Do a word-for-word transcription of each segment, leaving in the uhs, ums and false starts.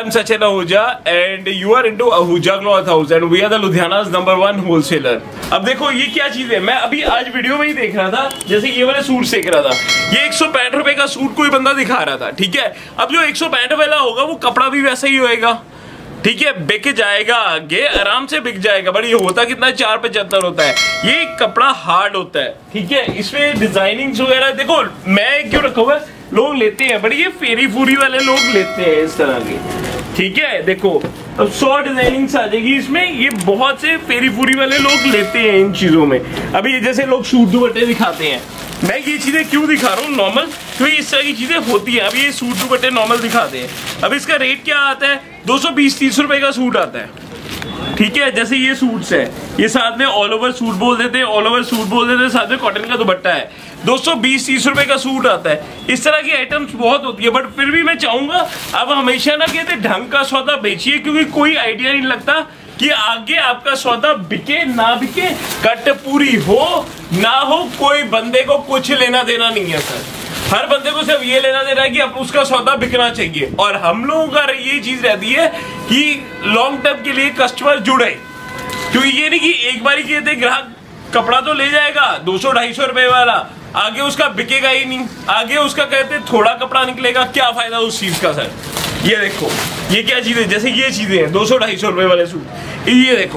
I'm Sachin Ahuja and you are into Ahuja Cloth House and we are the Ludhiana's number one wholesaler। अब देखो ये क्या चीज है, मैं अभी आज वीडियो में ही देख रहा था, जैसे ये वाले सूट देख रहा था, ये एक सौ पैंठ रुपए का सूट कोई बंदा दिखा रहा था, ठीक है। अब जो एक सौ पैंठ वाला होगा वो कपड़ा भी वैसा ही होएगा, ठीक है, बिक जाएगा, आगे आराम से बिक जाएगा। बट ये होता कितना है, चार पचहत्तर होता है। ये कपड़ा हार्ड होता है, ठीक है। इसमें डिजाइनिंग वगैरह देखो, मैं क्यों रखा हुआ है, लोग लेते हैं, बट ये फेरी फूरी वाले लोग लेते हैं इस तरह के, ठीक है। देखो अब सौ डिजाइनिंग आ जाएगी इसमें, ये बहुत से फेरी फूरी वाले लोग लेते हैं इन चीजों में। अभी जैसे लोग सूट दुपट्टे दिखाते हैं, मैं ये चीजें क्यों दिखा रहा हूँ नॉर्मल, क्योंकि इस तरह की चीजें होती हैं। अब ये सूट दुपट्टे नॉर्मल दिखाते हैं, अब इसका रेट क्या आता है, दो सौ बीस तीस रुपए का सूट आता है, ठीक है। जैसे ये सूट्स है, ये साथ में ऑल ओवर सूट बोल देते हैं, ऑल ओवर सूट बोल देते हैं, साथ में कॉटन का दुपट्टा है, दो सौ बीस तीस रुपए का सूट आता है। इस तरह की आइटम्स बहुत होती है, बट फिर भी मैं चाहूंगा अब हमेशा ना कहते ढंग का सौदा बेचिए, क्योंकि कोई आइडिया नहीं लगता कि आगे आपका सौदा बिके ना बिके, कट पूरी हो ना हो, कोई बंदे को कुछ लेना देना नहीं है सर। हर बंदे को सिर्फ ये लेना देना है कि अब उसका सौदा बिकना चाहिए, और हम लोगों का ये चीज रहती है कि लॉन्ग टर्म के लिए कस्टमर जुड़े, क्योंकि ये नहीं कि एक बार ही कहते ग्राहक कपड़ा तो ले जाएगा दो सौ ढाई सौ रुपए वाला, आगे उसका बिकेगा ही नहीं, आगे उसका कहते थोड़ा कपड़ा निकलेगा, क्या फायदा उस चीज का सर। ये देखो ये क्या चीजें, जैसे ये चीजें हैं दो सौ ढाई सौ रुपए वाले सूट, ये देखो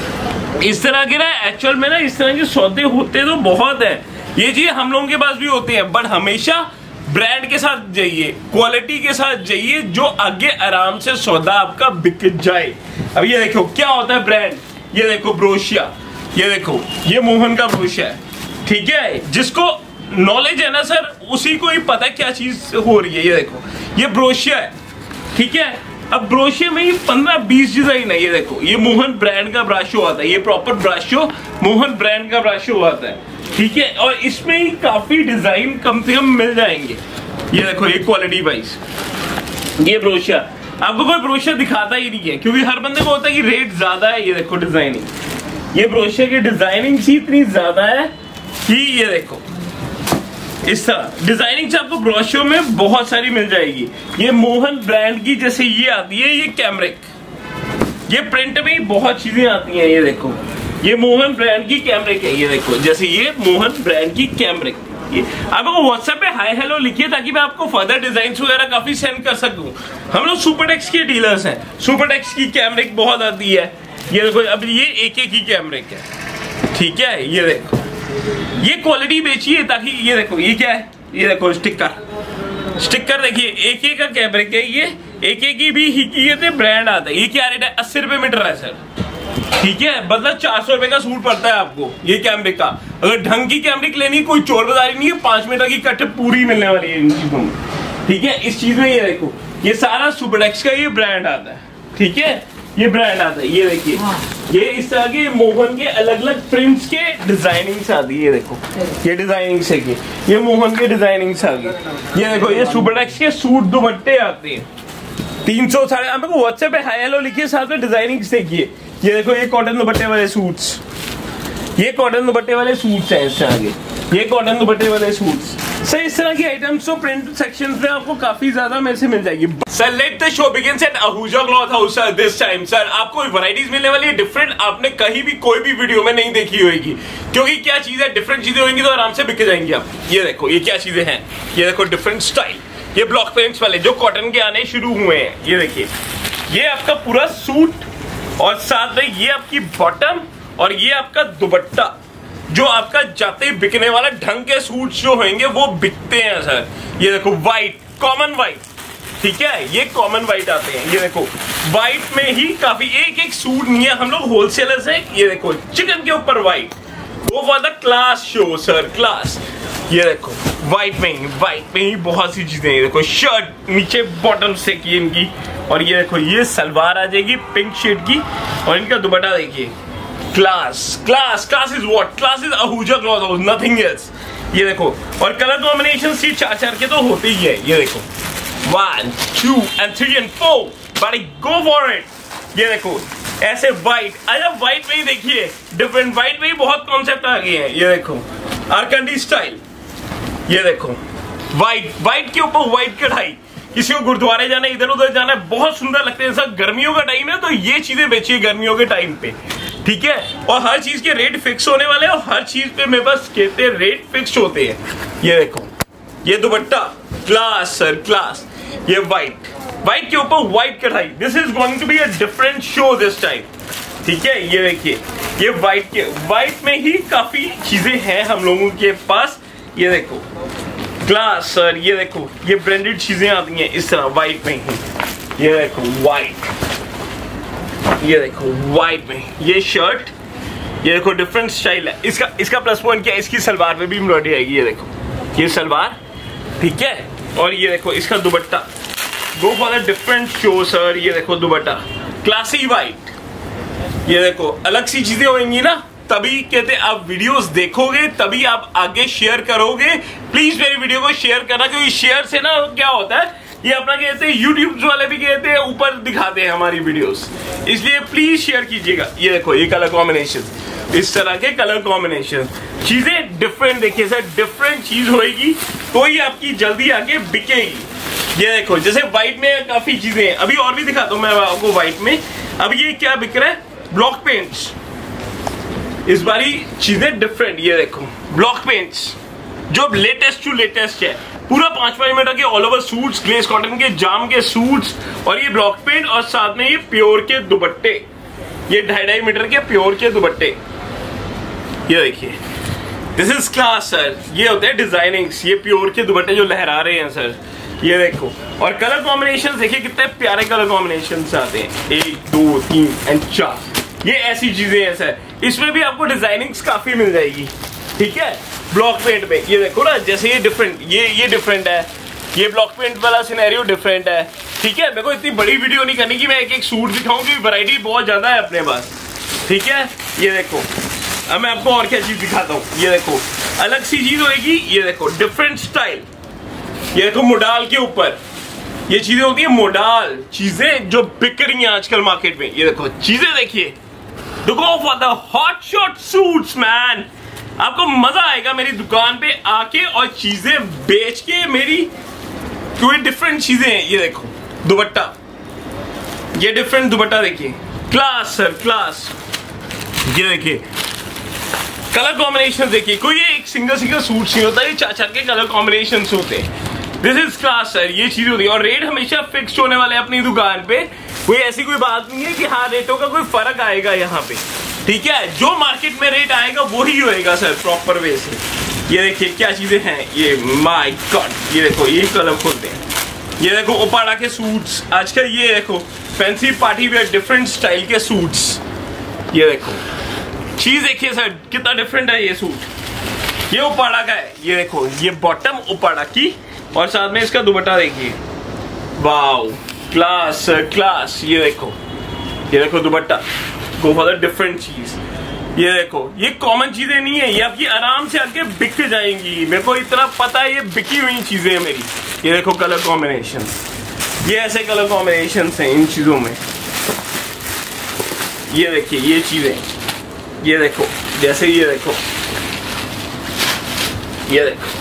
इस तरह के ना एक्चुअल में ना इस तरह के सौदे होते तो बहुत है, ये चीज हम लोगों के पास भी होते हैं, बट हमेशा ब्रांड के साथ जाइए, क्वालिटी के साथ जाइए, जो आगे आराम से सौदा आपका बिक जाए। अब ये देखो क्या होता है ब्रांड, ये देखो ब्रोशिया, ये देखो ये मोहन का ब्रोशिया है, ठीक है। जिसको नॉलेज है ना सर, उसी को ही पता है क्या चीज हो रही है। ये देखो ये ब्रोशिया है, ठीक है। अब ब्रोशिया में ही पंद्रह बीस डिजाइन है, ये देखो ये मोहन ब्रांड का ब्राशो आता है, ये प्रॉपर ब्राशो मोहन ब्रांड का ब्राशो आता है, ठीक है। और इसमें ही काफी डिजाइन कम से कम मिल जाएंगे। ये देखो ये क्वालिटी वाइज ये ब्रोशिया, आपको कोई ब्रोशिया दिखाता ही नहीं है, क्योंकि हर बंदे को होता है कि रेट ज्यादा है। ये देखो डिजाइनिंग, ये ब्रोशिया की डिजाइनिंग सी इतनी ज्यादा है कि ये देखो इस तरह डिजाइनिंग से आपको ब्रोशियो में बहुत सारी मिल जाएगी। ये मोहन ब्रांड की जैसे ये आती है, ये कैमरिक, ये प्रिंट में ही बहुत चीजें आती हैं। ये देखो ये मोहन ब्रांड की कैमरिक है, ये देखो जैसे ये मोहन ब्रांड की कैमरिक। ये आपको व्हाट्सएप पे हाय हेलो लिखिए, ताकि मैं आपको फर्दर डिजाइन वगैरह काफी सेंड कर सकूं। हम लोग सुपरटेक्स के डीलर्स हैं, सुपरटेक्स की कैमरिक बहुत आती है। ये देखो अब ये एक एक ही कैमरिक है, ठीक है। ये देखो ये क्वालिटी बेचिए, ताकि ये देखो ये क्या है, ये देखो स्टिकर, स्टिकर देखिए एक एक का कैमरिक है, ये एक एक की भी ही की ब्रांड आता है। ये क्या रेट है, अस्सी रुपए मीटर है सर, ठीक है। मतलब चार सौ रुपए का सूट पड़ता है आपको ये कैमरिक का। अगर ढंग की कैमरिक लेनी, कोई चोर बाजारी नहीं है, पांच मीटर की कट पूरी मिलने वाली है इन चीजों में, ठीक है। इस चीज में ये देखो ये सारा सुपरटेक्स का ये ब्रांड आता है, ठीक है, ये ब्रांड आता है। ये देखिए ये इस तरह के मोहन के अलग अलग प्रिंट्स के डिजाइनिंग आती है। ये देखो ये डिजाइनिंग से की ये मोहन के डिजाइनिंग आ गई। ये देखो ये सुपरटेक्स के सूट दुपट्टे आते हैं, तीन सौ साढ़े आपको व्हाट्सएप पे हाय हेलो लिखिए, साथ में डिजाइनिंग देखिए। ये देखो ये कॉटन दुपट्टे वाले सूट्स, ये कॉटन दुपट्टे वाले सूट्स हैं इससे आगे, ये कॉटन दुपट्टे वाले सूट्स। सर इस तरह की आइटम्स तो प्रिंट सेक्शन में आपको काफी ज्यादा मेरे से मिल जाएगी। Sir let the show begins at Ahuja cloth house. Sir this time sir आपको वैरायटीज मिलने वाली है डिफरेंट, आपने कहीं भी कोई भी वीडियो में नहीं देखी होगी, क्योंकि क्या चीज है, डिफरेंट चीजें होंगी तो आराम से बिक जाएंगी आप। ये देखो ये क्या चीजें हैं, ये देखो डिफरेंट स्टाइल, ये ब्लॉक प्रिंट्स वाले जो कॉटन के आने शुरू हुए हैं। ये देखिए ये आपका पूरा सूट, और साथ में ये आपकी बॉटम, और ये आपका दुपट्टा, जो आपका जाते ही बिकने वाला ढंग के सूट जो होंगे वो बिकते हैं सर। ये देखो व्हाइट, कॉमन व्हाइट, ठीक है, ये कॉमन व्हाइट आते हैं। ये देखो व्हाइट में ही काफी एक एक सूट नहीं है, हम लोग होलसेलर्स हैं। ये देखो चिकन के ऊपर व्हाइट, वो for the class show sir, class. ये देखो व्हाइट में ही व्हाइट में ही बहुत सी चीजें। ये देखो शर्ट नीचे बॉटम से की इनकी, और ये देखो ये सलवार आ जाएगी पिंक शेड की, और इनका दुपट्टा देखिए class, class, class is what, class is Ahuja cloth house, nothing else. ये देखो और कलर कॉम्बिनेशन सी चार चार के तो होते ही है। ये देखो one two and three and four, but go for it. ये देखो ऐसे व्हाइट, अच्छा व्हाइट में ही देखिए डिफरेंट, व्हाइट में ही बहुत कॉन्सेप्ट आ गए हैं। ये देखो आरकंडी स्टाइल, ये देखो व्हाइट, व्हाइट के ऊपर व्हाइट कढ़ाई, किसी को गुरुद्वारे जाना है, इधर उधर जाना है, बहुत सुंदर लगते हैं। सर गर्मियों का टाइम है तो ये चीजें बेचिए गर्मियों के टाइम पे, ठीक है। और हर चीज के रेट फिक्स होने वाले हैं और हर चीज पे मेरे पास कहते हैं रेट फिक्स होते हैं। ये देखो ये दुपट्टा क्लास सर क्लास, ये व्हाइट व्हाइट के ऊपर व्हाइट कढ़ाई, this is going to be a different show this time, ठीक है। ये देखिए ये व्हाइट के व्हाइट में ही काफी चीजें हैं हम लोगों के पास। ये देखो क्लास सर, ये देखो ये ब्रांडेड चीजें आती हैं इस तरह व्हाइट में ही। ये देखो व्हाइट, ये देखो व्हाइट में ये शर्ट, ये देखो डिफरेंट स्टाइल है इसका। इसका प्लस पॉइंट क्या है, इसकी सलवार में भी एम्ब्रॉयडरी आएगी। ये देखो ये सलवार, ठीक है। और ये देखो इसका dupatta, go for the different show sir. ये देखो दुपट्टा क्लासी व्हाइट, ये देखो अलग सी चीजें होंगी ना, तभी कहते आप वीडियोस देखोगे तभी आप आगे शेयर करोगे। प्लीज मेरी वीडियो को शेयर करना, क्योंकि शेयर से ना क्या होता है, ये अपना कहते हैं यूट्यूब वाले भी कहते हैं ऊपर दिखाते हैं हमारी वीडियोस, इसलिए प्लीज शेयर कीजिएगा। ये देखो ये कलर कॉम्बिनेशन, इस तरह के कलर कॉम्बिनेशन, चीजें डिफरेंट देखिए सर, डिफरेंट चीज होगी तो ही आपकी जल्दी आगे बिकेगी। ये देखो जैसे व्हाइट में काफी चीजें हैं, अभी और भी दिखाता हूं मैं आपको व्हाइट में। अब ये क्या बिक रहा है, ब्लॉक पेंट्स, इस बारी चीजें डिफरेंट। ये देखो ब्लॉक पेंट्स जो लेटेस्ट टू लेटेस्ट है, पूरा पांच पांच मीटर के all over suits, glace cotton के जाम के सूट्स, और ये ब्लॉक पेंट और साथ में ये प्योर के दुपट्टे, ये ढाई ढाई मीटर के प्योर के दुपट्टे। ये देखिए दिस इज क्लास सर, ये होते हैं डिजाइनिंग्स, ये प्योर के दुपट्टे जो लहरा रहे हैं सर। ये देखो और कलर कॉम्बिनेशन देखिए कितने प्यारे कलर कॉम्बिनेशन आते हैं, एक दो तीन एंड चार, ये ऐसी चीजें हैं सर। इसमें भी आपको डिजाइनिंग्स काफी मिल जाएगी, ठीक है। ब्लॉक पेंट में ये देखो ना, जैसे ये डिफरेंट, ये ये डिफरेंट है, ये ब्लॉक पेंट वाला सिनेरियो डिफरेंट है, ठीक है। मेरे को इतनी बड़ी वीडियो नहीं करनी कि मैं एक एक सूट दिखाऊं, क्योंकि वैरायटी बहुत ज्यादा है अपने पास, ठीक है। ये देखो अब मैं आपको और क्या चीज दिखाता हूँ। ये देखो अलग सी चीज होगी, ये देखो डिफरेंट स्टाइल, ये देखो मोडाल के ऊपर ये चीजें होती है, मोडाल चीजें जो बिक रही हैं आजकल मार्केट में। ये देखो चीजें देखिए, to go for the hot shot suits man, आपको मजा आएगा मेरी दुकान पे आके और चीजें बेच के। मेरी कोई डिफरेंट चीजें हैं, ये देखो दुपट्टा, ये डिफरेंट दुपट्टा देखिए, क्लास सर क्लास। ये देखिए कलर कॉम्बिनेशन देखिए, कोई एक सिंगल सिंगल सूट नहीं होता, ये चार चार के कलर कॉम्बिनेशन होते हैं। दिस इज क्लास सर, ये चीज होती है। और रेट हमेशा फिक्स होने वाले हैं अपनी दुकान पे, कोई ऐसी कोई बात नहीं है कि हाँ रेटों का कोई फर्क आएगा यहाँ पे, ठीक है। जो मार्केट में रेट आएगा वही होएगा सर प्रॉपर वे से। ये देखिए क्या चीजें हैं, ये माय गॉड, ये देखो ये कलर खोलते हैं, ये देखो ओपाड़ा के सूट्स आजकल, ये देखो fancy party wear different style के सूट्स। ये देखो चीज देखिए सर कितना डिफरेंट है ये सूट, ये ओपाड़ा का है। ये देखो ये बॉटम ओपाड़ा की और साथ में इसका दुपट्टा देखिए, वाओ क्लास क्लास। ये देखो ये देखो dupatta, go for the different चीज। ये देखो ये कॉमन चीजें नहीं है, ये आपकी आराम से आके बिक जाएंगी, मेरे को इतना पता है, ये बिकी हुई चीजें हैं मेरी। ये देखो कलर कॉम्बिनेशन, ये ऐसे कलर कॉम्बिनेशन हैं इन चीजों में। ये देखिए ये चीजें, ये देखो जैसे ये देखो, ये देखो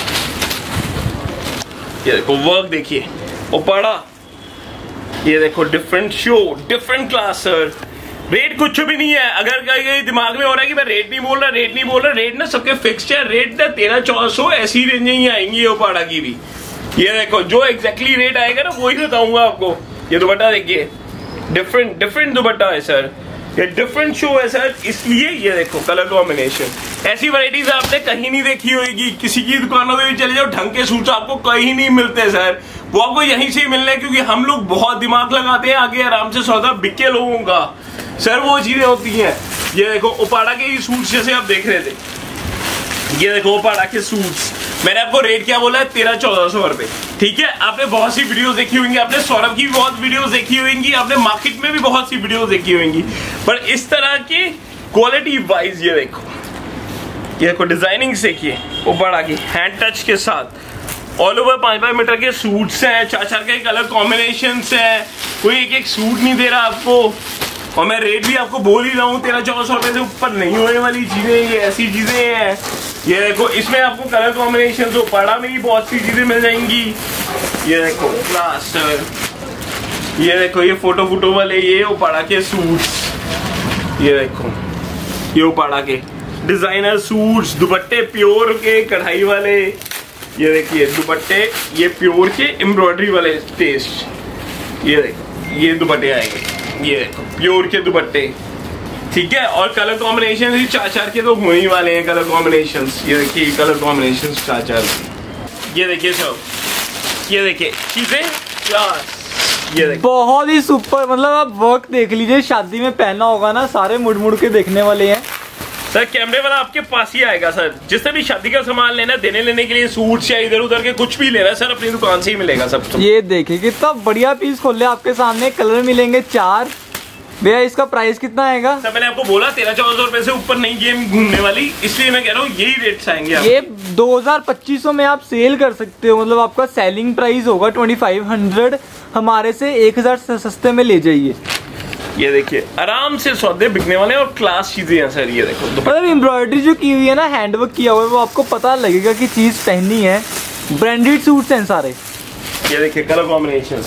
ये देखो वर्क देखिए ओपाड़ा, ये देखो different show different class sir. Rate कुछ भी नहीं है, अगर कहीं दिमाग में हो रहा है कि मैं रेट नहीं बोल रहा रेट नहीं बोल रहा रेट ना सबके फिक्स्ड है, रेट ना तेरह चौदह सौ ऐसी रेंज ही आएंगी ओपाड़ा की भी। ये देखो जो एग्जैक्टली रेट आएगा ना वही बताऊंगा आपको। ये दुपट्टा देखिए डिफरेंट डिफरेंट दुपट्टा है सर, ये डिफरेंट शो है सर, इसलिए ये देखो कलर कॉम्बिनेशन। ऐसी वैरायटीज आपने कहीं नहीं देखी होगी, किसी की दुकानों में भी चले जाओ ढंग के सूट्स आपको कहीं नहीं मिलते सर, वो आपको यहीं से मिलने, क्योंकि हम लोग बहुत दिमाग लगाते हैं आगे आराम से सौदा बिके लोगों का सर, वो चीजें होती हैं। ये देखो ओपाड़ा के सूट्स जैसे आप देख रहे थे, ये देखो ओपाड़ा के सूट्स, मैंने आपको रेट क्या बोला है, तेरह चौदह सौ रुपए, ठीक है। आपने बहुत सी वीडियोस देखी होंगी, आपने सौरभ की भी बहुत वीडियोस देखी होंगी, आपने मार्केट में भी बहुत सी वीडियोस देखी होंगी, पर इस तरह की क्वालिटी वाइज ये देखो, ये देखो डिजाइनिंग देखिए ओपाड़ा की हैंड टच के साथ, ऑल ओवर पांच पांच मीटर के सूट्स हैं, चार चार के कलर कॉम्बिनेशन हैं, कोई एक एक सूट नहीं दे रहा आपको। और मैं रेट भी आपको बोल ही रहा हूँ, तेरह चौदह सौ रुपए से ऊपर नहीं होने वाली चीजें, ये ऐसी चीजें हैं। ये देखो इसमें आपको कलर कॉम्बिनेशन जो पड़ा में ही बहुत सी चीजें मिल जाएंगी। ये देखो क्लास सर, ये देखो ये फोटो फोटो वाले ये उपाड़ा के सूट्स, ये देखो ये उपाड़ा के डिजाइनर सूट्स, दुपट्टे प्योर के कढ़ाई वाले, ये देखिए दुपट्टे ये प्योर के एम्ब्रॉयडरी वाले टेस्ट, ये देखो ये दुपट्टे आएंगे, ये देखो प्योर के दुपट्टे, ठीक है। और कलर कॉम्बिनेशन भी चार चार के तो होने ही वाले हैं कलर कॉम्बिनेशंस, ये देखिए कलर कॉम्बिनेशंस चार चार, ये देखिए सब, ये देखिए चीजें क्लास, ये देखिए बहुत ही सुपर। मतलब आप वर्क देख लीजिए, शादी में पहना होगा ना, सारे मुड़ मुड़ के देखने वाले हैं सर। कैमरे वाला आपके पास ही आएगा सर, जिससे भी शादी का सामान लेना देने लेने के लिए, सूट या इधर उधर के कुछ भी लेना सर, अपनी दुकान से ही मिलेगा सब। ये देखिए कितना बढ़िया पीस खोल आपके सामने, कलर मिलेंगे चार। भैया इसका प्राइस कितना आएगा? सर मैंने आपको बोला तेरह चौदह सौ रुपए से ऊपर नहीं गेम घूमने वाली, इसलिए मैं कह रहा हूँ यही रेट्स आएंगे। ये दो हजार पच्चीस सौ में आप सेल कर सकते हो, मतलब आपका सेलिंग प्राइस होगा ट्वेंटी फाइव हंड्रेड, हमारे से एक हजार सस्ते में ले जाइए। ये देखिए आराम से सौदे बिकने वाले और क्लास चीजें हैं सर, ये देखो मतलब एम्ब्रॉयडरी जो की हुई है ना, हैंडवर्क किया हुआ है, वो आपको पता लगेगा कि चीज पहनी है। ब्रांडेड सूट्स हैं सारे। ये देखिए कलर कॉम्बिनेशन,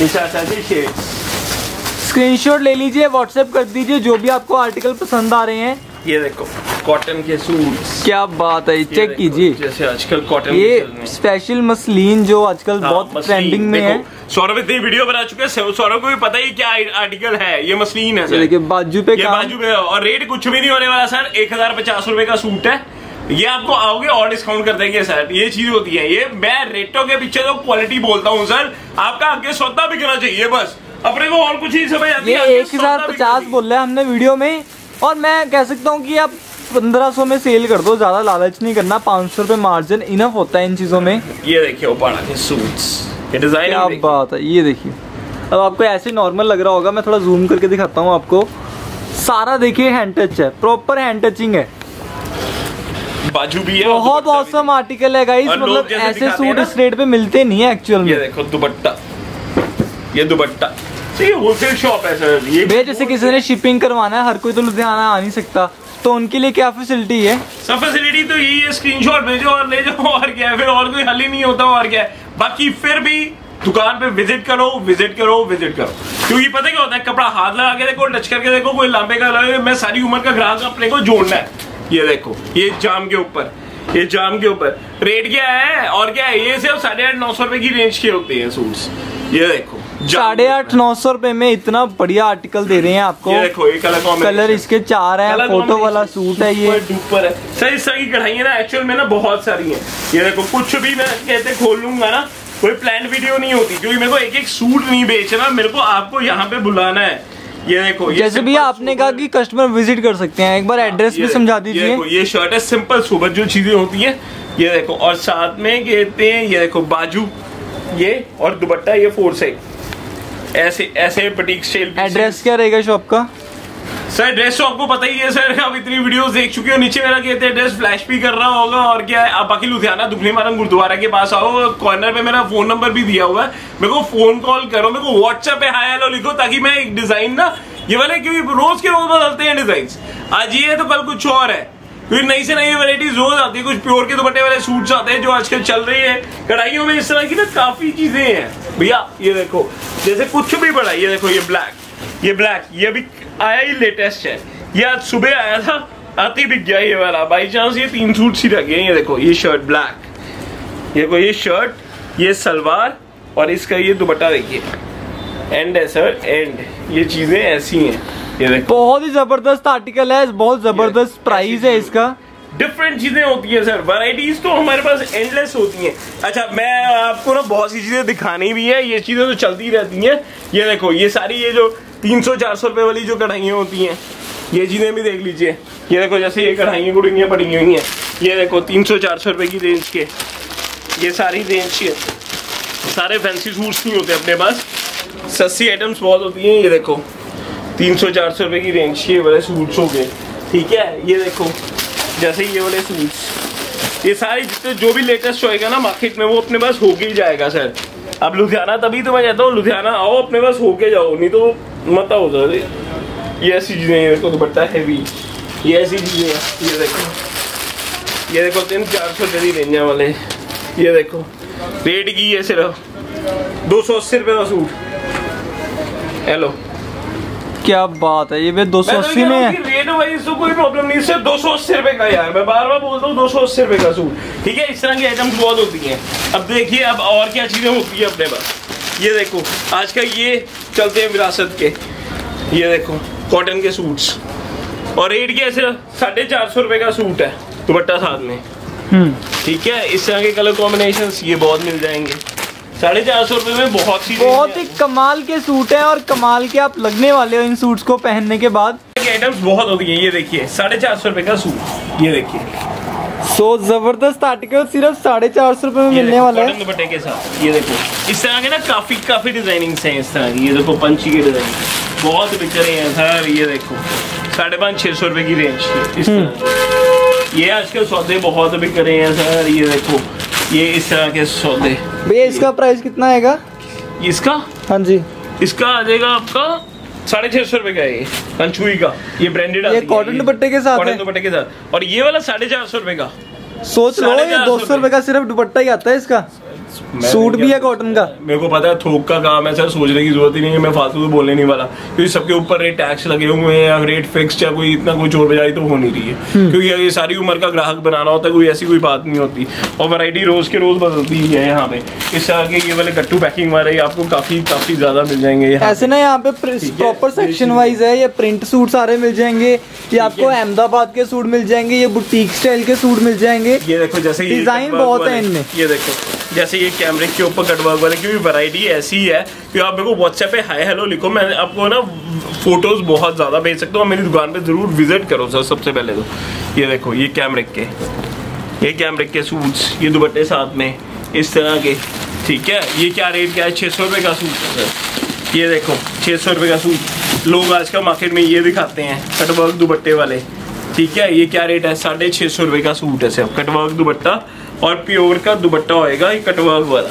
स्क्रीनशॉट ले लीजिए, व्हाट्सएप कर दीजिए जो भी आपको आर्टिकल पसंद आ रहे हैं। ये देखो कॉटन के सूट्स, क्या बात है, चेक कीजिए। जैसे आजकल कॉटन ये स्पेशल मसलिन जो आजकल बहुत ट्रेंडिंग में है। सौरभ इतनी वीडियो बना चुके हैं, सौरभ को भी पता ही क्या आर्टिकल है, ये मसलिन है सर। देखिए बाजू पे, ये बाजू पे, और रेट कुछ भी नहीं होने वाला सर, एक हजार पचास रुपए का सूट है, ये आपको आओगे और डिस्काउंट कर देंगे सर। ये चीज होती है, ये मैं रेटों के पीछे तो क्वालिटी बोलता हूँ सर, आपका आगे सौदा बिकना चाहिए बस, अपने को और कुछ ही समझ आती है। ये एक हजार पचास बोल रहे हैं हमने वीडियो में, और मैं कह सकता हूँ कि आप पंद्रह सौ में सेल कर दो, ज्यादा लालच नहीं करना, पाँच सौ रुपए मार्जिन इनफ होता है इन चीजों में। ये देखिए उपाड़ा के सूट्स, ये डिजाइन क्या बात है। ये देखिए अब आपको ऐसे नॉर्मल लग रहा होगा, मैं थोड़ा जूम करके दिखाता हूँ आपको। सारा देखिए हैंड टच है, प्रॉपर हैंड टचिंग है, बाजू भी है, बहुत औसम आर्टिकल है गाइस। मतलब ऐसे सूट इस रेट पे मिलते नहीं है एक्चुअल में। ये देखो दुपट्टा, ये दुपट्टा, ये होलसेल शॉप है सर। ये भैया जैसे किसी ने शिपिंग करवाना है, हर कोई तो लुधियाना आ नहीं सकता, तो उनके लिए क्या फैसिलिटी है? सब फैसिलिटी तो यही है, स्क्रीनशॉट भेजो और ले जाओ, और क्या है, फिर और कोई हल ही नहीं होता, और क्या है। बाकी फिर भी दुकान पे विजिट करो, विजिट करो, विजिट करो, क्योंकि पता क्या होता है, कपड़ा हाथ लगा के देखो, टच करके देखो, कोई लांबे का लगे, मैं सारी उम्र का ग्राहक अपने को जोड़ना है। ये देखो ये जाम के ऊपर, ये जाम के ऊपर रेट क्या है, और क्या है, ये सिर्फ साढ़े आठ नौ सौ रुपए की रेंज के होते हैं सूट्स। ये देखो साढ़े आठ नौ सौ रुपए में इतना बढ़िया आर्टिकल दे रहे हैं आपको। ये देखो ये कलर कलर इसके चार है, फोटो वाला सूट है, ये ऊपर है सर। इस तरह की कढ़ाइयाँ ना एक्चुअल में ना बहुत सारी हैं। ये देखो कुछ भी मैं कहते खोल लूंगा ना, कोई प्लान वीडियो नहीं होती, क्योंकि मेरे को एक एक सूट नहीं बेचना, मेरे को आपको यहाँ पे बुलाना है। ये देखो ये जैसे भी आपने कहा कि कस्टमर विजिट कर सकते हैं, एक बार एड्रेस भी समझा दीजिए। ये देखो ये शर्ट है, सिंपल सुबह जो चीजें होती हैं, ये देखो, और साथ में कहते हैं ये देखो बाजू, ये और दुपट्टा, ये फोर साइड, ऐसे ऐसे बुटीक स्टाइल। एड्रेस क्या रहेगा शॉप का? सर एड्रेस तो आपको पता ही है सर, आप इतनी वीडियोस देख चुके हो, नीचे मेरा कहते हैं एड्रेस फ्लैश भी कर रहा होगा, और क्या है, आप बाकी लुधियाना दुखनी मारम गुरुद्वारा के पास आओ, कॉर्नर पे मेरा फोन नंबर भी दिया हुआ है, मेरे को फोन कॉल करो, मेरे को व्हाट्सएप पे हाय हेलो लिखो, ताकि मैं एक डिजाइन ना ये वाले, क्योंकि रोज के रोज बदलते हैं डिजाइन, आज ये है तो कल कुछ और है, फिर नई से नई वैरायटीज रोज आती है, कुछ प्योर के दुपट्टे वाले सूट्स आते हैं जो आजकल चल रही है, कढ़ाइयों में इस तरह की ना काफी चीजें हैं भैया। ये देखो जैसे कुछ भी बड़ा, ये देखो ये ब्लैक, ये ब्लैक, ये अभी आया ही लेटेस्ट है, ये आज सुबह आया था, आती बिक गया ये वाला, बाई चांस ये तीन सूट ही रह गए। ये देखो ये शर्ट ब्लैक, ये देखो ये शर्ट, ये सलवार, और इसका ये दुपट्टा देखिए, एंड है सर, एंड ये चीजें ऐसी हैं। ये देखो बहुत ही जबरदस्त आर्टिकल है, बहुत जबरदस्त प्राइस है इसका, डिफरेंट चीजें होती है सर, वैरायटीज तो हमारे पास एंडलेस होती हैं। अच्छा मैं आपको ना बहुत सी चीजें दिखानी भी है, ये चीजें तो चलती रहती हैं। ये देखो ये सारी ये जो तीन सौ चार सौ रुपए वाली जो कढ़ाइयाँ होती हैं, ये चीजें भी देख लीजिए। ये देखो जैसे ये कढ़ाइयाँ गुड़ियाँ पड़ी हुई हैं, ये देखो तीन सौ चार सौ रुपए की रेंज के, ये सारी रेंज के सारे फैंसी सूट्स नहीं होते अपने पास, सस्ती आइटम्स बहुत होती हैं। ये देखो तीन सौ चार सौ रुपए की रेंज के वाले सूट्स हो गए, ठीक है। ये देखो जैसे ये वाले सूट्स, ये सारी जितने जो भी लेटेस्ट होएगा ना मार्केट में, वो अपने पास होके ही जाएगा सर। अब लुधियाना, तभी तो मैं कहता हूँ लुधियाना आओ, अपने पास होके जाओ, नहीं तो मत आओ सर। ये ऐसी चीजें, ये देखो दुपट्टा हैवी, ये ऐसी चीजें हैं। ये देखो ये देखो तीन चार सौ रुपये की रेंज वाले, ये देखो रेट की है सिर्फ, दो सौ अस्सी रुपए का सूट। हेलो, क्या बात है, ये भी दो सौ अस्सी में है। रेट वाइज तो कोई प्रॉब्लम नहीं, सिर्फ दो सौ अस्सी रुपए का यार, मैं बार बार बोलता हूँ दो सौ अस्सी रुपए का सूट। ठीक है, इस तरह की आइटम्स बहुत होती हैं। अब देखिए अब और क्या चीजें होती है अपने पास। ये देखो आज का ये चलते हैं विरासत के, ये देखो कॉटन के सूट्स, और रेट कैसे साढ़े चार सौ रुपए का सूट है, दुपट्टा साथ में। ठीक है, इस तरह के कलर कॉम्बिनेशन ये बहुत मिल जाएंगे साढ़े चार सौ रुपए में। बहुत सी बहुत ही कमाल के सूट हैं और कमाल के आप लगने वाले हो इन सूट्स को पहनने के बाद। आइटम्स बहुत होती है। ये देखिए साढ़े चार सौ रुपए का सूट, ये देखिए सो जबरदस्त आर्टिकल सिर्फ साढ़े चार सौ रुपए में मिलने वाला है दुपट्टे के साथ। ये देखो इस तरह के ना काफी काफी डिजाइनिंग हैं इस तरह की। ये देखो पंची के डिजाइन बहुत बिक रहे हैं सर। ये देखो साढ़े पाँच छह सौ रुपए की रेंज इस तरह। ये आजकल सौदे बहुत बिक रहे हैं सर। ये देखो ये इस तरह के सौदे। भैया इसका प्राइस कितना आएगा इसका? हाँ जी, इसका आ जाएगा आपका साढ़े छह सौ रुपए का। ये कंचुई का, ये ब्रांडेड ये कॉटन दुपट्टे के साथ, कॉटन दुपट्टे के साथ। और ये वाला साढ़े चार सौ रुपए का। सोच लो ये दो सौ रुपए का सिर्फ दुपट्टा ही आता है इसका। सूट भी है कॉटन का। मेरे को पता है थोक का काम है सर, सोचने की जरूरत ही नहीं है, मैं फालतू तो बोलने नहीं वाला, क्योंकि सबके ऊपर रेट टैक्स लगे हुए हैं या रेट फिक्स या कोई इतना कोई चोर बजारी तो हो नहीं रही है, क्योंकि ये सारी उम्र का ग्राहक बनाना होता है, कोई ऐसी कोई बात नहीं होती। और वैरायटी रोज के रोज बदलती है यहाँ पे। इस तरह के ये वाले गट्टू पैकिंग वाले आपको काफी काफी ज्यादा मिल जाएंगे ऐसे ना। यहाँ पे प्रॉपर सेक्शन वाइज है, ये प्रिंट सूट सारे मिल जाएंगे, ये आपको अहमदाबाद के सूट मिल जाएंगे, ये बुटीक स्टाइल के सूट मिल जाएंगे। ये देखो जैसे डिजाइन बहुत है इनमें। ये देखो जैसे ये कैमरे के ऊपर कटवर्क वाले की भी वैरायटी ऐसी है कि आप मेरे को व्हाट्सएप पे हाय हेलो लिखो, मैं आपको ना फोटोज बहुत ज्यादा भेज सकता हूँ। मेरी दुकान पे जरूर विजिट करो सर। सबसे पहले तो ये देखो ये कैमरे के ये कैमरे के सूट्स, ये दुपट्टे साथ में इस तरह के। ठीक है, ये क्या रेट क्या है? छः सौ रुपये का सूट है सर। ये देखो छः सौ रुपये का सूट। लोग आज का मार्केट में ये दिखाते हैं कटवर्क दुपट्टे वाले। ठीक है, ये क्या रेट है? साढ़े छः सौ रुपये का सूट है सर, कटवर्क दुपट्टा और प्योर का दुपट्टा होएगा ये कटवर्क वाला।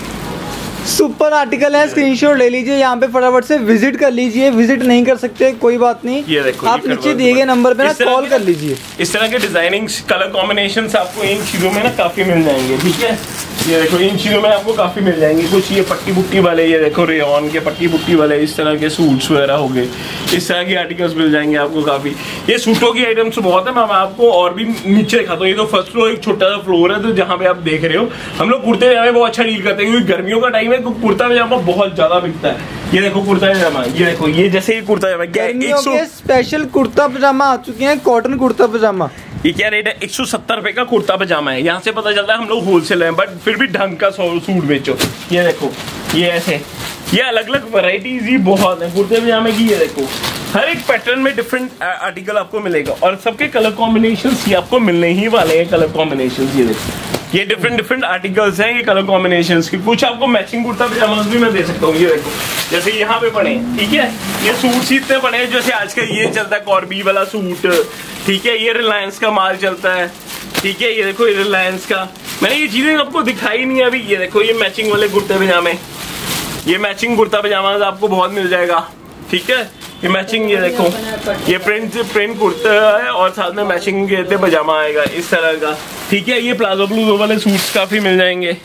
सुपर आर्टिकल है, स्क्रीनशॉट ले लीजिए, यहाँ पे फटाफट से विजिट कर लीजिए। विजिट नहीं कर सकते कोई बात नहीं, ये देखो आप नीचे दिए गए नंबर पे ना कॉल कर लीजिए। इस तरह के डिजाइनिंग कलर कॉम्बिनेशन आपको इन चीजों में ना काफी मिल जाएंगे। ठीक है, ये देखो इन चीजों में आपको काफी मिल जाएंगे। कुछ ये पट्टी पुट्टी वाले, ये देखो रेयन के पट्टी पुट्टी वाले इस तरह के सूट्स वगैरह हो गए, इस तरह के आर्टिकल्स मिल जाएंगे आपको काफी। ये सूटों की आइटम्स बहुत है, मैं आपको और भी नीचे दिखाता हूँ। ये तो फर्स्ट फ्लोर एक छोटा सा फ्लोर है, तो जहाँ पे आप देख रहे हो हम लोग कुर्ते पजामे बहुत अच्छा डील करते हैं, क्योंकि गर्मियों का टाइम है, कुर्ता पजामा बहुत ज्यादा बिकता है। ये देखो कुर्ता पजामा, ये देखो ये जैसे ये कुर्ता पजामा गर्मियों के स्पेशल कुर्ता पजामा आ चुके हैं, कॉटन कुर्ता पजामा। ये क्या रेट है? एक सौ सत्तर रुपए का कुर्ता पजामा है। यहाँ से पता चलता है हम लोग होलसेल हैं, बट फिर भी ढंग का सूट बेचो। ये देखो ये ऐसे, ये अलग अलग वैरायटीज ही बहुत है कुर्ते पजामे की। ये देखो हर एक पैटर्न में डिफरेंट आर्टिकल आपको मिलेगा, और सबके कलर कॉम्बिनेशंस ये आपको मिलने ही वाले हैं। कलर कॉम्बिनेशंस ये देखो, ये डिफरेंट डिफरेंट आर्टिकल्स हैं, ये कलर कॉम्बिनेशंस की। कुछ आपको मैचिंग कुर्ता पजामा भी मैं दे सकता हूँ। ये देखो जैसे यहाँ पे पड़े, ठीक है, ये सूट ही इतने पड़े हैं। जैसे आज का ये चलता है कॉर्बी वाला सूट, ठीक है, ये रिलायंस का माल चलता है। ठीक है, ये देखो ये रिलायंस का, मैंने ये चीजें आपको दिखाई नहीं है अभी। ये देखो ये मैचिंग वाले कुर्ते पजामे, ये मैचिंग कुर्ता पजामा आपको बहुत मिल जाएगा। ठीक है, ये मैचिंग, ये देखो ये प्रिंट प्रिंट कुर्ता है और साथ में मैचिंग के पजामा आएगा इस तरह का। ठीक है, ये प्लाजो प्लूजो वाले सूट्स काफी मिल जाएंगे।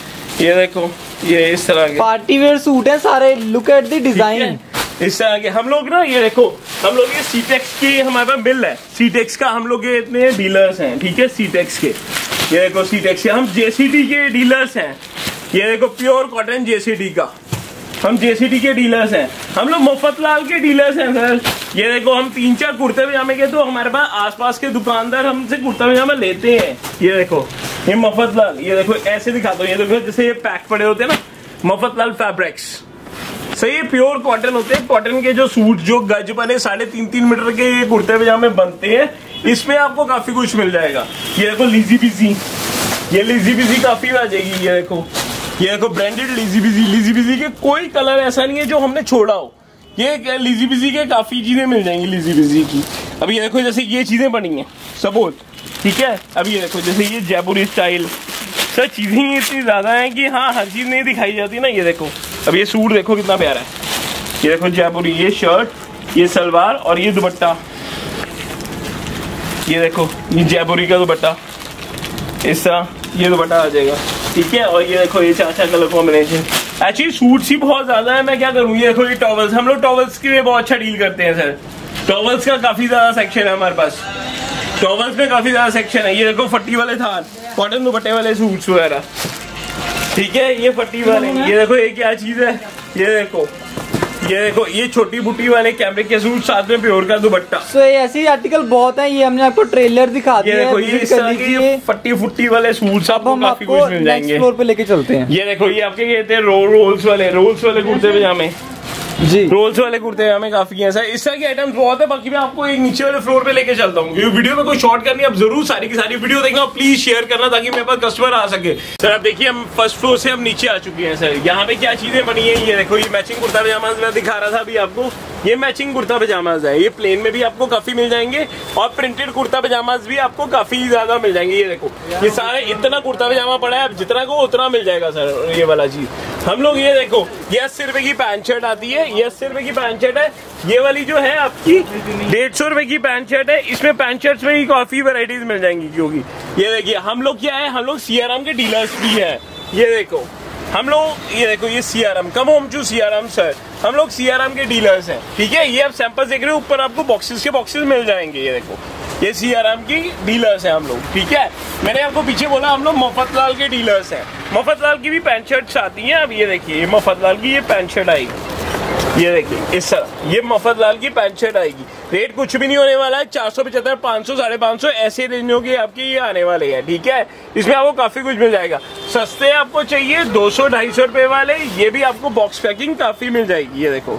ये देखो ये इस तरह के पार्टी वेयर सूट है सारे। लुक एट द डिजाइन इस तरह के। हम लोग ना ये देखो हम लोग ये सीटेक्स की हमारे पास बिल है, सीटेक्स का हम लोग ये इतने डीलर्स हैं। ठीक है, सीटेक्स के, ये देखो सीटेक्स के। हम जेसीडी के डीलर्स हैं। ये देखो प्योर कॉटन जेसीडी का, हम जेसीडी के डीलर्स हैं। हम लोग मुफ्तलाल के डीलर्स हैं सर। ये देखो हम तीन चार कुर्ते पजामे के, तो हमारे पास आसपास के दुकानदार हमसे कुर्ता पजामा लेते हैं। ये देखो ये मुफ्तलाल, ये देखो ऐसे दिखाता हूँ। ये देखो जैसे ये पैक पड़े होते हैं ना, मुफ्तलाल फैब्रिक्स, सही प्योर कॉटन होते हैं। कॉटन के जो सूट जो गज बने साढ़े तीन तीन मीटर के ये कुर्ते पजामे बनते हैं, इसमें आपको काफी कुछ मिल जाएगा। ये देखो लीजी बिजी, ये लीजी बिजी काफी आ जाएगी। ये देखो ये देखो ब्रांडेड लीजी बिजी, लीजी बिजी के कोई कलर ऐसा नहीं है जो हमने छोड़ा हो। ये लीजी बिजी के काफी चीजें मिल जाएंगी लीजी बिजी की। अब ये देखो जैसे ये चीजें बनी हैं सपोज, ठीक है। अब ये देखो जैसे ये जयपुरी स्टाइल, सर चीजें इतनी ज्यादा हैं कि हाँ हर चीज नहीं दिखाई जाती ना। ये देखो अब ये सूट देखो कितना प्यारा है। ये देखो जयपुरी, ये शर्ट, ये सलवार और ये दुपट्टा। ये देखो ये जयपुरी का दुपट्टा, इस तरह ये दुपट्टा आ जाएगा। ठीक है, और ये देखो ये चार चार कलर कॉम्बिनेशन। एक्चुअली सूट्स ही बहुत ज्यादा है, मैं क्या करूँ। ये देखो ये टॉवल्स, हम लोग टॉवल्स के लिए बहुत अच्छा डील करते हैं सर। टॉवल्स का काफी ज्यादा सेक्शन है हमारे पास, टॉवल्स में काफी ज्यादा सेक्शन है। ये देखो फट्टी वाले थान, कॉटन दुपट्टे वाले सूट्स वगैरह, ठीक है। ये फट्टी वाले, ये देखो ये क्या चीज है, ये देखो ये देखो ये छोटी बूटी वाले कैमरिक के सूट, साथ में प्योर का दुपट्टा। so, ऐसे आर्टिकल बहुत है, ये हमने आपको ट्रेलर दिखा दिया है। ये देखो ये इस तरह के फट्टी फुट्टी वाले सूट्स आपको काफी कुछ मिल जाएंगे। फ्लोर पे लेके चलते हैं। ये देखो ये आपके कहते हैं रो, रोल्स वाले रोल्स वाले कुर्ते पजामे जी, रोल्स वाले कुर्ते पजामे काफी है सर। इस तरह के आइटम्स बहुत है। बाकी मैं आपको एक नीचे वाले फ्लोर पे लेके चलता हूँ। वीडियो में कोई शॉर्ट करनी, आप जरूर सारी की सारी वीडियो देखना, प्लीज शेयर करना ताकि मेरे पास कस्टमर आ सके। सर अब देखिए हम फर्स्ट फ्लोर से हम नीचे आ चुके हैं सर। यहाँ पे क्या चीजें बनी है, ये देखो ये मैचिंग कुर्ता पजामा मैं दिखा रहा था अभी आपको। ये मैचिंग कुर्ता पजामाज है, ये प्लेन में भी आपको काफी मिल जाएंगे और प्रिंटेड कुर्ता पजामाज भी आपको काफी ज्यादा मिल जाएंगे। ये देखो ये सारे इतना कुर्ता पजामा पड़ा है, अब जितना को उतना मिल जाएगा सर। ये वाला चीज हम लोग, ये देखो ये अस्सी रुपए की पैंट शर्ट आती है, ये अस्सी रुपए की पैंट शर्ट है। ये वाली जो है आपकी डेढ़ सौ रुपए की पैंट शर्ट है। इसमें पैंट शर्ट्स में ही काफी वैरायटीज मिल जाएंगी, क्योंकि ये देखिए हम लोग क्या है, हम लोग सियाराम के डीलर्स भी है। ये देखो हम लोग, ये देखो ये सियाराम कम होम चू सियाराम सर, हम लोग सियाराम के डीलर्स हैं, ठीक है। ये आप सैंपल देख रहे हो, ऊपर आपको बॉक्सेस के बॉक्सेस मिल जाएंगे। ये देखो ये सियाराम की डीलर्स हैं हम लोग, ठीक है। मैंने आपको पीछे बोला हम लोग मफतलाल के डीलर्स हैं। मफतलाल की भी पैंट शर्ट्स आती हैं। अब ये देखिए ये मफतलाल की ये पैंट शर्ट आएगी, ये देखिए इस तरह ये मफतलाल की पैंट शर्ट आएगी। रेट कुछ भी नहीं होने वाला है, चार सौ पचहत्तर, पाँच सौ, साढ़े पाँच सौ ऐसे रेंजों के आपके ये आने वाले हैं, ठीक है। इसमें आपको काफी कुछ मिल जाएगा। सस्ते आपको चाहिए दो सौ ढाई सौ रुपए वाले, ये भी आपको बॉक्स पैकिंग काफी मिल जाएगी। ये देखो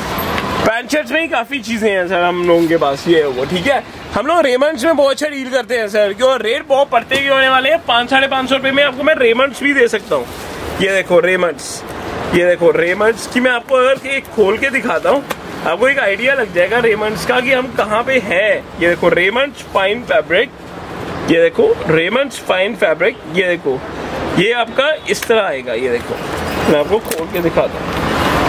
पैंट शर्ट्स में ही काफी चीजें हैं सर हम लोगों के पास, ये वो ठीक है। हम लोग रेमंड्स में बहुत अच्छा डील करते हैं सर, क्यों रेट बहुत पड़ते भी होने वाले हैं। पाँच साढ़े पाँच सौ रुपए में आपको मैं रेमंड्स भी दे सकता हूँ। ये देखो रेमंड्स, ये देखो रेमंड्स की मैं आपको अगर एक खोल के दिखाता हूँ, आपको एक आइडिया लग जाएगा रेमंड्स का कि हम कहाँ पे हैं। ये देखो रेमंड्स फाइन फैब्रिक, ये देखो रेमंड्स फाइन फैब्रिक, ये देखो ये आपका इस तरह आएगा। ये देखो मैं आपको खोल के दिखाता हूँ,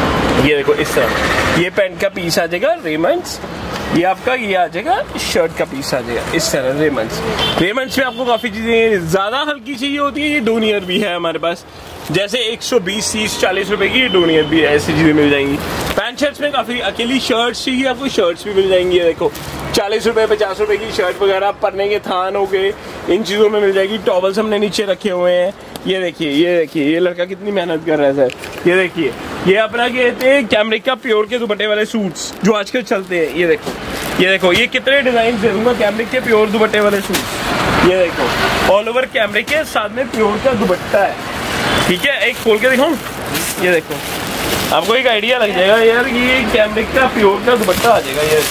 ये देखो इस तरह ये पैंट का पीस आ जाएगा रेमंड्स, ये आपका ये आ जाएगा शर्ट का पीस आ जाएगा इस तरह रेमंड्स। रेमंड्स में आपको काफी चीजें ज्यादा हल्की चाहिए होती है। ये डोनियर भी है हमारे पास, जैसे एक सौ बीस, तीस, चालीस रुपए की डोनियर भी है, ऐसी चीजें मिल जाएंगी। पैंट शर्ट्स में काफी अकेली शर्ट्स चाहिए आपको, शर्ट्स भी मिल जाएंगी। ये देखो चालीस रुपए, पचास रुपए की शर्ट वगैरह, पन्ने के थान हो गए, इन चीजों में मिल जाएगी। टॉवल्स हमने नीचे रखे हुए हैं। ये देखिए ये देखिए ये लड़का कितनी मेहनत कर रहा है सर। ये देखिए ये अपना कहते हैं कैमरिक का प्योर के दुपट्टे वाले सूट्स जो आजकल चलते हैं। ये देखो ये देखो ये कितने डिजाइन दे दूंगा कैमरिक के प्योर दुपट्टे वाले सूट। ये देखो ऑल ओवर कैमरिक के साथ में प्योर का दुपट्टा है, ठीक है। एक खोल के दिखाऊं, ये देखो आपको एक आइडिया लग जाएगा यार, ये कैमरिक का प्योर का दुपट्टा आ जाएगा। ये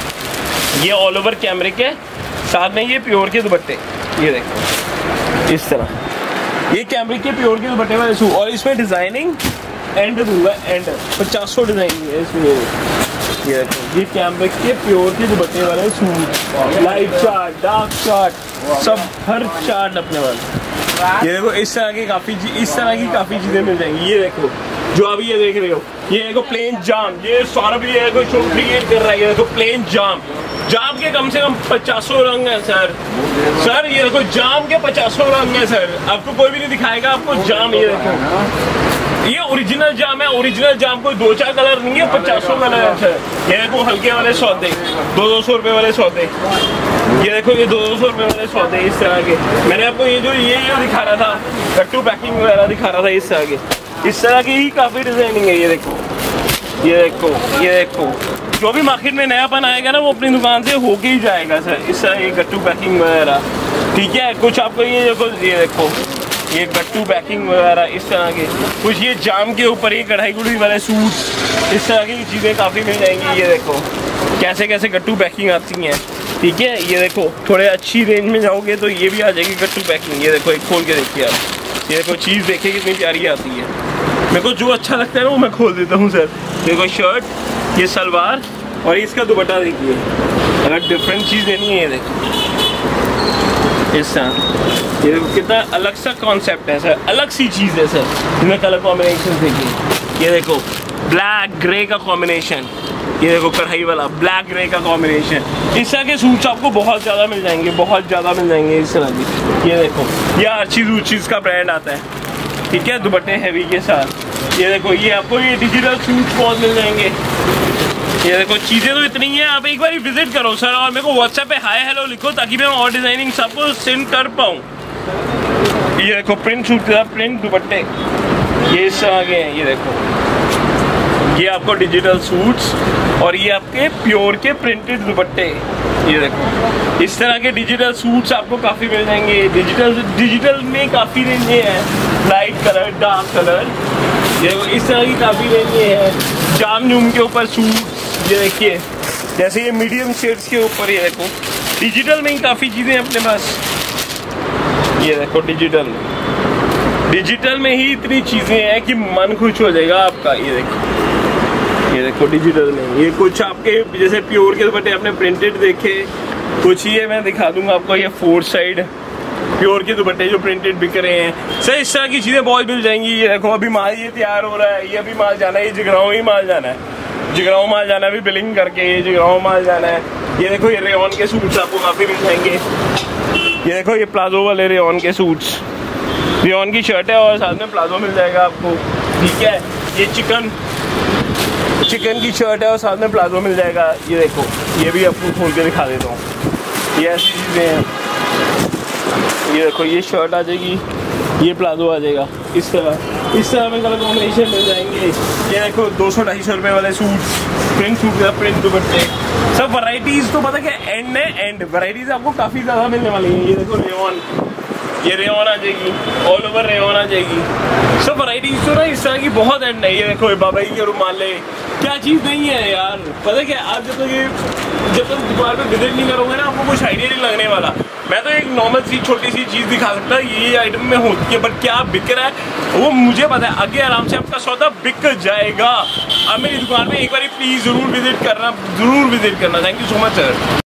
ये ऑल ओवर कैमरिक है, साथ में ये प्योर के दुपट्टे, ये देखो इस तरह ये कैमरिक के प्योर के दुपट्टे वाले सूट। और इसमें डिजाइनिंग एंड दूंगा, एंड पचास सौ डिजाइनिंग है इसमें। ये देखो ये कैमरिक के प्योर के दुपट्टे वाले suit, light chart, dark chart, सब हर चार्ट अपने वाले। ये देखो इस तरह की काफी इस तरह की काफी चीजें मिल जाएंगी। ये देखो जो अभी ये देख रहे हो, ये देखो प्लेन जाम, ये सौरभ ये देखो शो क्रिएट कर रहा है। ये देखो प्लेन जाम, जाम के कम से कम पचासों रंग है सर। सर ये देखो जाम के पचासों रंग है सर, आपको कोई भी नहीं दिखाएगा आपको जाम। ये देखो ये ओरिजिनल जाम है, ओरिजिनल जाम कोई दो चार कलर नहीं है, पचासों कलर है सर। ये देखो हल्के वाले सौदे, दो दो सौ रुपए वाले सौदे, ये देखो ये दो दो सौ रुपए वाले सौदे इस तरह के। मैंने आपको ये जो ये जो दिखा रहा था कट्टू पैकिंग वगैरह दिखा रहा था, इस तरह के इस तरह की ही काफी डिजाइनिंग है। ये देखो ये देखो ये देखो जो भी मार्केट में नयापन आएगा ना वो अपनी दुकान से होके ही जाएगा सर। इस तरह ये गट्टू पैकिंग वगैरह, ठीक है। कुछ आपको ये देखो ये देखो ये गट्टू पैकिंग वगैरह इस तरह के, कुछ ये जाम के ऊपर ये कढ़ाई गुड़ी वाले सूट, इस तरह की चीज़ें काफ़ी मिल जाएंगी। ये देखो कैसे कैसे गट्टू पैकिंग आती हैं, ठीक है। ये देखो थोड़े अच्छी रेंज में जाओगे तो ये भी आ जाएगी गट्टू पैकिंग। ये देखो एक खोल के देखिए आप, ये देखो चीज़ देखिए कितनी प्यारी आती है। मेरे को जो अच्छा लगता है ना वो मैं खोल देता हूँ सर। देखो शर्ट, ये सलवार और इसका दुपट्टा देखिए, अगर डिफरेंट चीज़ लेनी है ये देखो इस तरह। ये देखो कितना अलग सा कॉन्सेप्ट है सर, अलग सी चीज़ है सर। इसमें कलर कॉम्बिनेशन देखिए, ये देखो ब्लैक ग्रे का कॉम्बिनेशन, ये देखो कढ़ाई वाला ब्लैक ग्रे का कॉम्बिनेशन। इस तरह के सूट्स आपको बहुत ज़्यादा मिल जाएंगे, बहुत ज़्यादा मिल जाएंगे इस तरह की। ये देखो ये हर चीज़ उस चीज़ का ब्रांड आता है, ठीक है, दुपट्टे हैवी के साथ। ये देखो, ये आपको ये डिजिटल सूट बहुत मिल जाएंगे। ये देखो, चीज़ें तो इतनी हैं, आप एक बार विजिट करो सर, और मेरे को व्हाट्सएप पे हाय हेलो लिखो ताकि मैं और डिजाइनिंग सबको सेंड कर पाऊँ। ये देखो, प्रिंट सूट, प्रिंट दुपट्टे ये इस तरह के हैं। ये देखो, ये आपको डिजिटल सूट्स और ये आपके प्योर के प्रिंटेड दुपट्टे। ये देखो, इस तरह के डिजिटल सूट्स आपको काफ़ी मिल जाएंगे। डिजिटल डिजिटल में काफ़ी रेंजें हैं, लाइट कलर, डार्क कलर। ये देखो, इस तरह की काफ़ी रेंजें हैं। जाम जूम के ऊपर सूट, ये देखिए, जैसे ये मीडियम शेड्स के ऊपर। ये देखो, डिजिटल में ही काफ़ी चीज़ें हैं अपने पास। ये देखो, डिजिटल डिजिटल में ही इतनी चीज़ें हैं कि मन खुश हो जाएगा आपका। ये देखो, ये देखो, डिजिटल में ये कुछ आपके जैसे प्योर के दुपट्टे आपने प्रिंटेड देखे, कुछ ये मैं दिखा दूंगा आपको। ये फोर साइड प्योर के दुपट्टे जो प्रिंटेड बिक रहे हैं सर, इस तरह की चीज़ें बहुत मिल जाएंगी। ये देखो, अभी माल ये तैयार हो रहा है, ये अभी माल जाना है, ये जगराओं ही माल जाना है, जगराओं माल जाना है अभी बिलिंग करके, ये जगराओं माल जाना है। ये देखो, ये रेयॉन के सूट्स आपको काफ़ी मिल जाएंगे। ये देखो, ये प्लाजो वाले रेयॉन के सूट्स, रेयॉन की शर्ट है और साथ में प्लाजो मिल जाएगा आपको। ठीक है, ये चिकन चिकन की शर्ट है और साथ में प्लाजो मिल जाएगा। ये देखो, ये भी आपको खोल के दिखा देता हूँ। ये ऐसी चीज़ें हैं। ये देखो, ये शर्ट आ जाएगी, ये प्लाजो आ जाएगा। इस तरह इस तरह में कलर कॉम्बिनेशन मिल जाएंगे। ये देखो, दो सौ ढाई सौ रुपये वाले सूट, प्रिंट सूट या प्रिंट दुपट्टे, सब वैरायटीज़ तो पता क्या एंड है, एंड वैरायटीज़ आपको काफ़ी ज़्यादा मिलने वाली हैं। ये देखो, रेयॉन, ये रेयॉन आ जाएगी, ऑल ओवर रेयॉन आ जाएगी। सब वैरायटीज तो ना इस तरह की बहुत एंड है। ये देखो, बाबा जी के रुमाले, क्या चीज़ नहीं है यार। पता क्या, आप जब तक ये जब तक दुकान पे विजिट नहीं करोगे ना, आपको कुछ आइडिया नहीं लगने वाला। मैं तो एक नॉर्मल सी छोटी सी चीज़ दिखा सकता, ये आइटम में होती है, बट क्या बिक रहा है वो मुझे पता है। आगे आराम से आपका सौदा बिक जाएगा। आप मेरी दुकान में एक बार प्लीज़ ज़रूर विजिट करना, ज़रूर विजिट करना। Thank you so much sir.